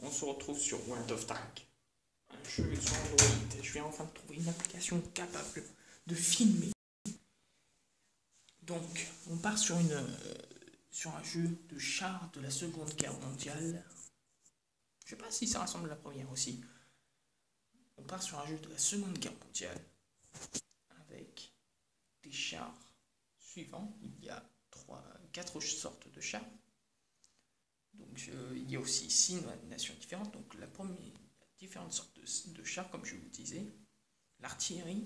On se retrouve sur World of Tanks, un jeu sur Android. Je viens enfin de trouver une application capable de filmer. Donc, on part sur un jeu de chars de la Seconde Guerre mondiale. Je sais pas si ça ressemble à la première aussi. On part sur un jeu de la Seconde Guerre mondiale avec des chars suivants. Il y a 4 sortes de chars. Donc il y a aussi 6 nations différentes. Donc la première, différentes sortes de chars, comme je vous disais, l'artillerie,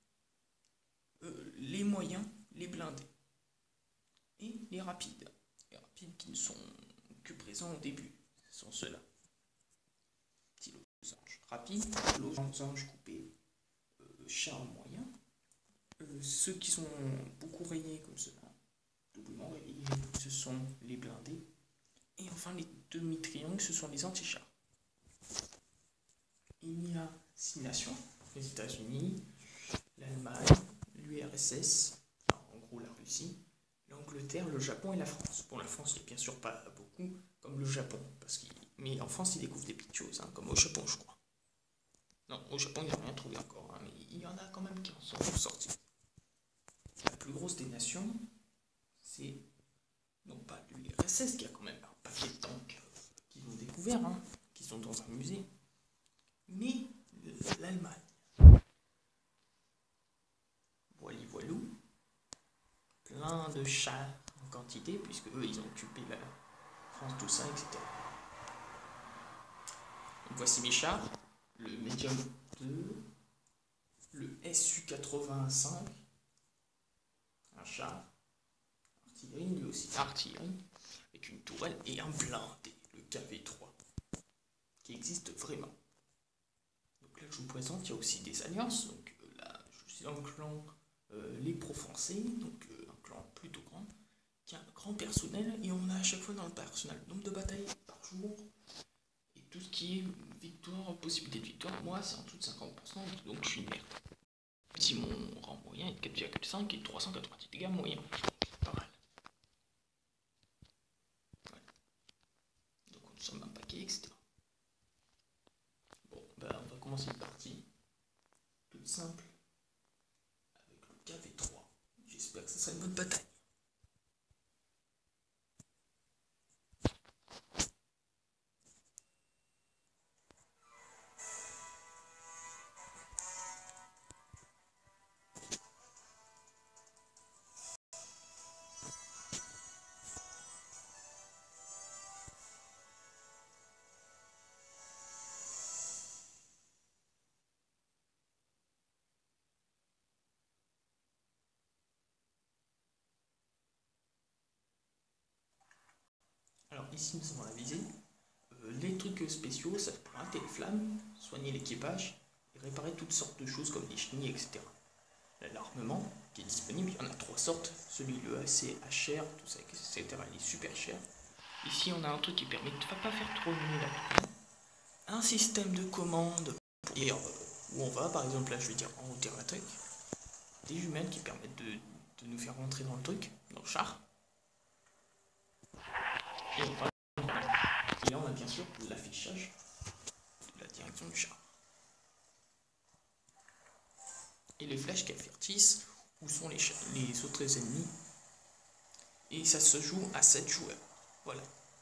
les moyens, les blindés et les rapides. Les rapides qui ne sont que présents au début, ce sont ceux-là. Petit losange rapide, losange coupé, chars moyens. Ceux qui sont beaucoup rayés comme cela, doublement rayés, ce sont les blindés. Et enfin les demi-triangles, ce sont les anti-chars. Il y a 6 nations, les États-Unis, l'Allemagne, l'URSS, en gros la Russie, l'Angleterre, le Japon et la France. Pour la France, il n'y a bien sûr pas beaucoup, comme le Japon, mais en France, ils découvrent des petites choses, comme au Japon, je crois. Non, au Japon, il n'y a rien trouvé encore, mais il y en a quand même qui en sont sortis. La plus grosse des nations, c'est non pas l'URSS, qui a quand même un paquet de tanks qu'ils ont découvert, qui sont dans un musée, mais l'Allemagne. Voilou, plein de chars en quantité, puisque eux, ils ont occupé la France, tout ça, etc. Donc voici mes chars, le Medium 2, le SU-85, un char, artillerie, lui aussi artillerie, avec une tourelle et un blindé, le KV-3, qui existe vraiment. Donc là, je vous présente, il y a aussi des alliances, donc là, je suis dans le clan les Pro-Français, donc un clan plutôt grand, qui a un grand personnel, et on a à chaque fois dans le personnel nombre de batailles par jour, et tout ce qui est victoire, possibilité de victoire, moi c'est en dessous de 50%, donc je suis une merde. Si mon rang moyen est de 4,5 et 390 dégâts moyens, pas mal. Voilà. Donc on sommes un paquet, etc. Bon, on va commencer une partie toute simple avec le KV3. J'espère que ça sera une bonne bataille. Alors ici nous avons la visée. Les trucs spéciaux, ça peut arrêter les flammes, soigner l'équipage et réparer toutes sortes de choses comme les chenilles, etc. L'armement qui est disponible, il y en a 3 sortes. Celui le AC HR, tout ça, etc. Il est super cher. Ici on a un truc qui permet de ne pas faire trop nul à tout. Un système de commande pour dire où on va, par exemple là je vais dire en hauteur la truc. Des jumelles qui permettent de nous faire rentrer dans le truc, dans le char. Et là on a bien sûr l'affichage de la direction du char. Et les flèches qui avertissent où sont les autres ennemis. Et ça se joue à 7 joueurs. Voilà.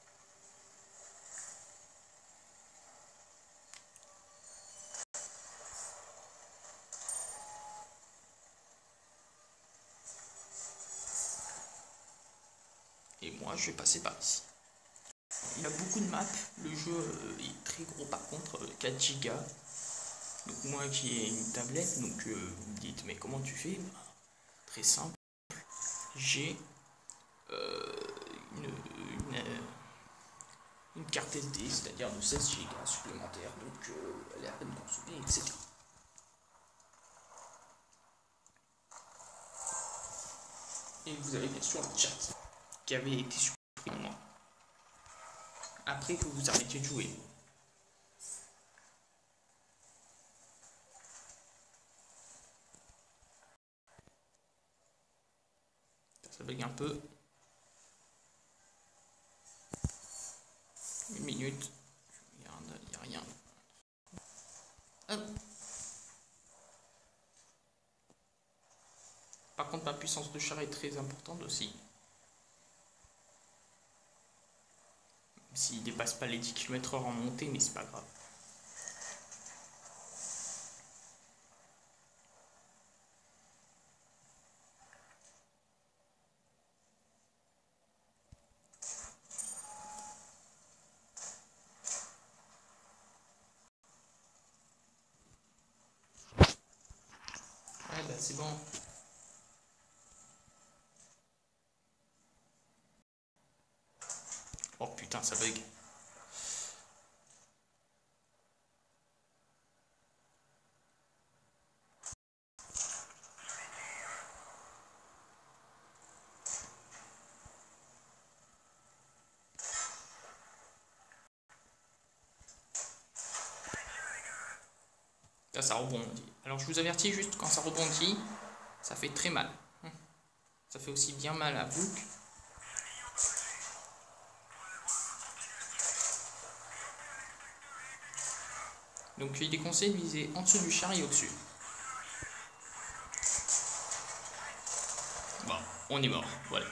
Et moi je vais passer par ici. Il y a beaucoup de maps, le jeu est très gros par contre, 4 Go. Donc moi qui ai une tablette, donc vous me dites mais comment tu fais? Très simple, j'ai une carte SD, c'est-à-dire de 16 Go supplémentaires, donc elle est à peine consommée, etc. Et vous avez bien sûr le chat qui avait été supprimé après que vous arrêtiez de jouer. Ça bug un peu. Une minute. Je regarde. Par contre, ma puissance de char est très importante aussi. Même s'il dépasse pas les 10 km/h en montée, mais c'est pas grave. Ouais, bah c'est bon. Oh putain, ça bug. Là, ça rebondit. Alors, je vous avertis juste, quand ça rebondit, ça fait très mal. Ça fait aussi bien mal à vous. Donc, il est conseillé de viser en dessous du char et au-dessus. Bon, on est mort. Voilà.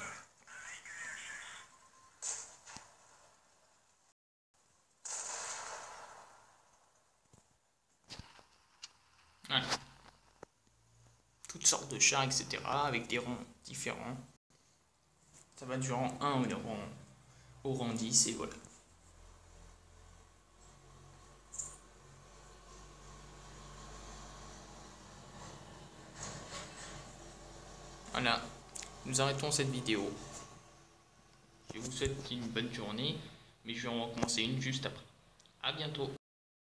Voilà. Toutes sortes de chars, etc. avec des rangs différents. Ça va du rang 1 au rang 10 et voilà. Voilà, nous arrêtons cette vidéo. Je vous souhaite une bonne journée, mais je vais en recommencer une juste après. A bientôt.